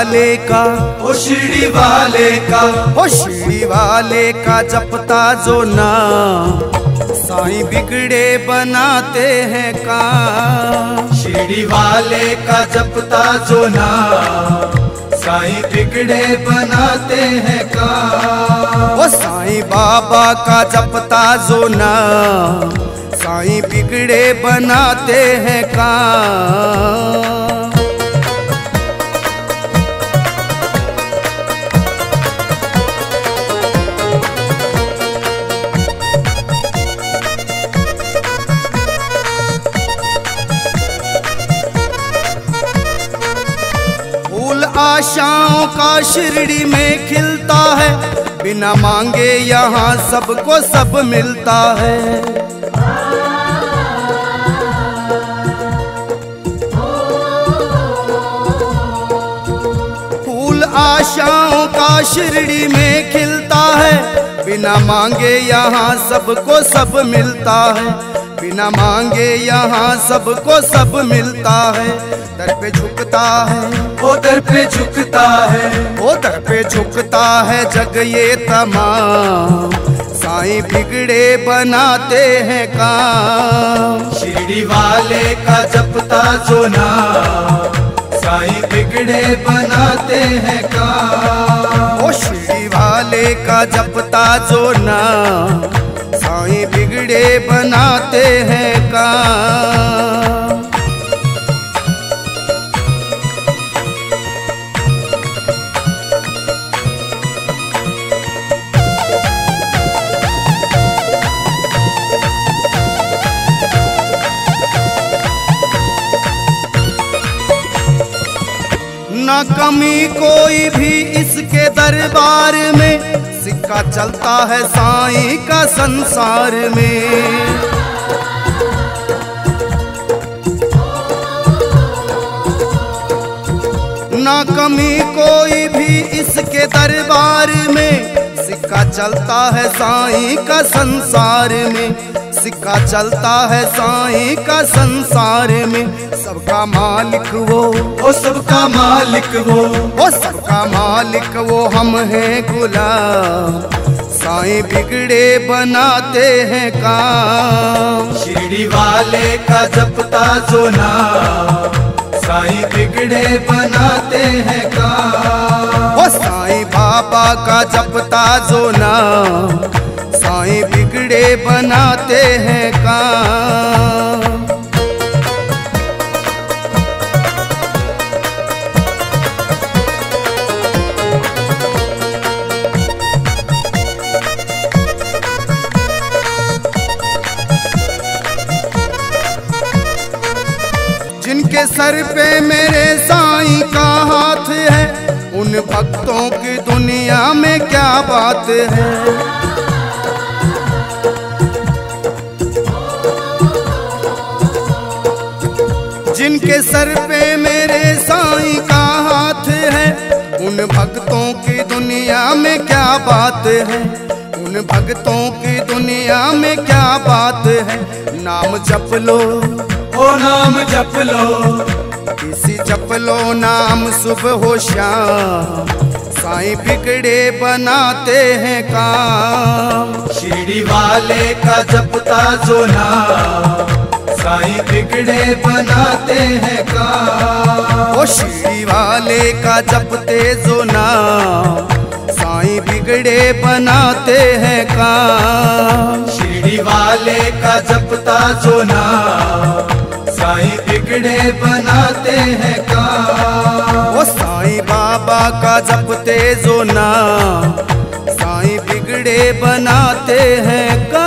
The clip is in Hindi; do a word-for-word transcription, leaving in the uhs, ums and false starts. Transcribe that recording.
वाले का, ओ शिरडी वाले का, ओ शिरडी वाले का जपता जो नाम, साईं बिगड़े बनाते हैं काम। शिरडी वाले का जपता जो नाम, साईं बिगड़े बनाते हैं काम। ओ साईं बाबा का जपता जो नाम, साईं बिगड़े बनाते हैं काम। फूल आशाओं का शिरडी में खिलता है, बिना मांगे यहाँ सबको सब मिलता है। फूल आशाओं का शिरडी में खिलता है, बिना मांगे यहाँ सबको सब मिलता है। बिना मांगे यहाँ सबको सब मिलता है। दर पे झुकता है, ओ दर पे झुकता है, ओ दर पे झुकता है जग ये तमाम, साईं बिगड़े बनाते हैं काम। शिरडी वाले का जपता जो नाम, साईं बिगड़े बनाते हैं काम। ओ शिरडी वाले का जपता जो नाम, साईं बिगड़े बनाते हैं काम। ना कमी कोई भी इसके दरबार में, सिक्का चलता है साईं का संसार में। ना कमी कोई भी इसके दरबार में, सिक्का चलता है साईं का संसार में। सिक्का चलता है साईं का संसार में। सबका मालिक वो, ओ सबका मालिक वो, ओ सबका मालिक वो, हम हैं गुलाम, साईं बिगड़े बनाते हैं काम। शिरडी वाले का जपता जो नाम, साईं बिगड़े बनाते हैं काम। ओ साईं बाबा का जपता जो नाम, साईं बिगड़े बनाते हैं काम। जिनके सर पे मेरे साईं का हाथ है, उन भक्तों की दुनिया में क्या बात है। जिनके सर पे मेरे साईं का हाथ है, उन भक्तों की दुनिया में क्या बात है। उन भक्तों की दुनिया में क्या बात है। नाम जप लो, ओ नाम जप लो, इसी जप लो नाम सुबह हो शाम, साईं बिगड़े बनाते हैं काम। शिरडी वाले का जपता जो नाम, साईं बिगड़े बनाते हैं काम। ओ शिरडी वाले का जपते जो नाम, साईं बिगड़े बनाते हैं काम। शिरडी वाले का जपता जो नाम, साईं बिगड़े बनाते हैं काम। ओ साईं बाबा का जपते जो नाम, साईं बिगड़े बनाते हैं काम।